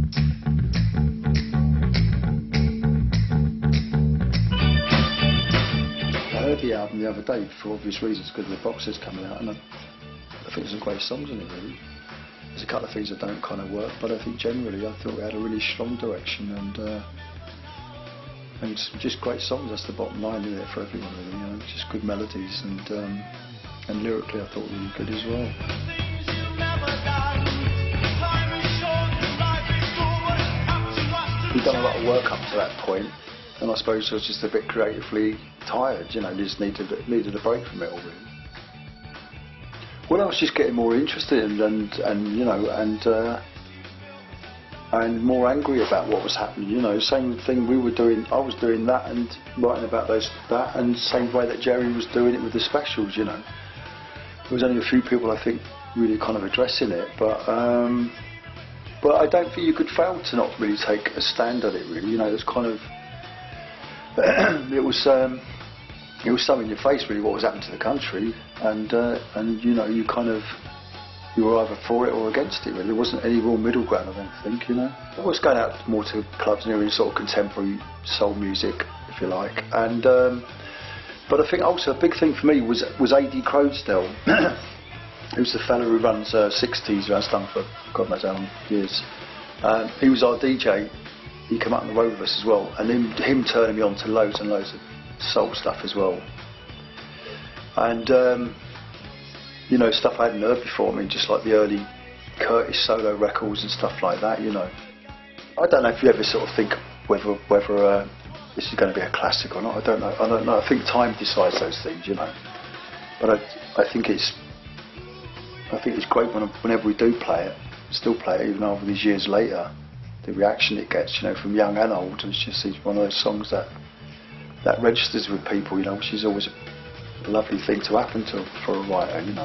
I heard the album the other day for obvious reasons because the box is coming out, and I think there's some great songs in it really. There's a couple of things that don't kind of work, but I think generally I thought we had a really strong direction and just great songs. That's the bottom line in it for everyone really, you know, just good melodies and lyrically I thought really good as well. We've done a lot of work up to that point, and I suppose I was just a bit creatively tired, you know, just needed a break from it all really. Well, I was just getting more interested and you know, and more angry about what was happening, you know, same thing we were doing, I was doing that and writing about that, and same way that Jerry was doing it with the specials, you know. There was only a few people I think really kind of addressing it, but I don't think you could fail to not really take a stand at it really, you know. It's kind of it was so in your face really what was happening to the country, and you know, you were either for it or against it really. There wasn't any real middle ground, I don't think, you know. I was going out more to clubs and hearing sort of contemporary soul music, if you like, and but I think also a big thing for me was A.D. Croasdell. Who's the fella who runs 60s around Stamford, God knows how many years. He was our DJ. He came out on the road with us as well, and him turning me on to loads and loads of soul stuff as well. And you know, stuff I hadn't heard before. I mean, just like the early Curtis solo records and stuff like that, you know. I don't know if you ever sort of think whether this is going to be a classic or not. I don't know. I think time decides those things, you know. But I think it's great whenever we do play it, still play it even over these years later. The reaction it gets, you know, from young and old, it's just one of those songs that registers with people, you know, which is always a lovely thing to happen to for a writer, you know.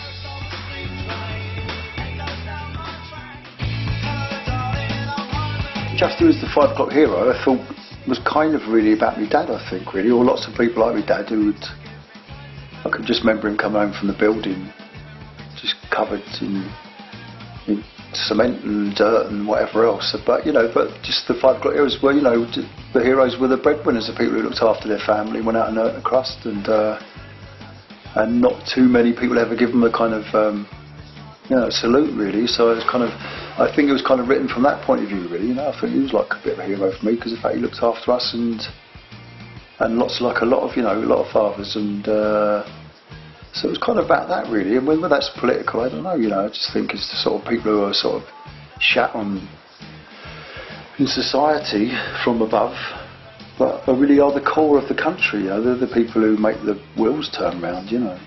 Justy Was the 5 O'Clock Hero, I thought was kind of really about my dad, I think, really, or lots of people like my dad I could just remember him coming home from the building just covered in cement and dirt and whatever else, but you know, just the 5 O'Clock Heroes were, you know, the heroes were the breadwinners, the people who looked after their family, went out and earned a crust, and not too many people ever give them a kind of you know, salute really. So it's kind of, I think it was kind of written from that point of view really, you know. I think he was like a bit of a hero for me because of the fact he looked after us and lots, like a lot of, you know, a lot of fathers, and so it was kind of about that really. And whether that's political, I don't know, you know. I just think it's the sort of people who are sort of shat on in society from above, but really are the core of the country, you know. They're the people who make the wheels turn round, you know.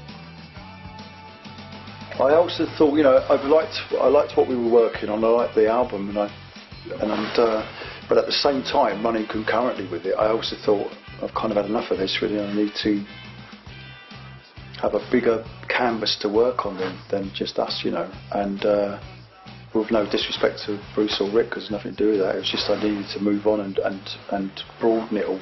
I also thought, you know, I liked what we were working on. I liked the album, but at the same time, running concurrently with it, I also thought I've kind of had enough of this really. I need to have a bigger canvas to work on than just us, you know. And with no disrespect to Bruce or Rick, because nothing to do with that. It was just I needed to move on and broaden it all.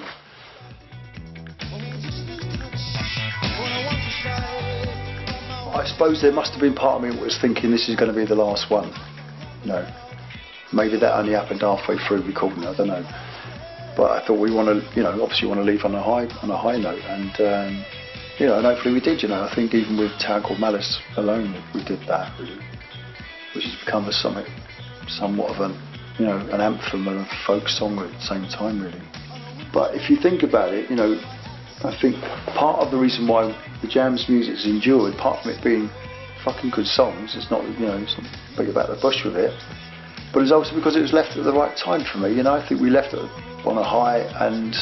I suppose there must have been part of me that was thinking this is going to be the last one, you know. Maybe that only happened halfway through recording, I don't know. But I thought we want to, you know, obviously want to leave on a high note, and you know, and hopefully we did, you know. I think even with Town Called Malice alone, we did that really, which has become somewhat of you know, an anthem and a folk song at the same time really. But if you think about it, you know, I think part of the reason why the Jams music's endured, apart from it being fucking good songs, it's not, you know, it's not big about the bush with it, but it's also because it was left at the right time for me, you know. I think we left it on a high, and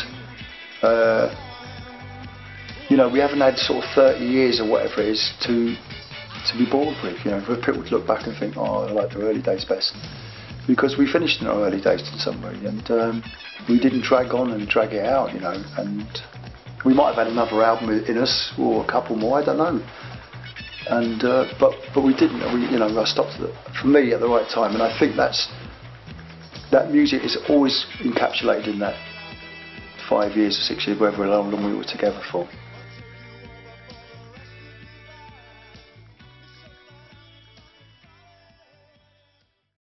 you know, we haven't had sort of 30 years or whatever it is to be bored with, you know, for people to look back and think, oh, I like the early days best, because we finished in our early days in some way, and we didn't drag on and drag it out, you know. And we might have had another album in us, or a couple more, I don't know. And but we didn't. You know, I stopped for me at the right time, and I think that music is always encapsulated in that 5 years or 6 years, whatever long we were together for.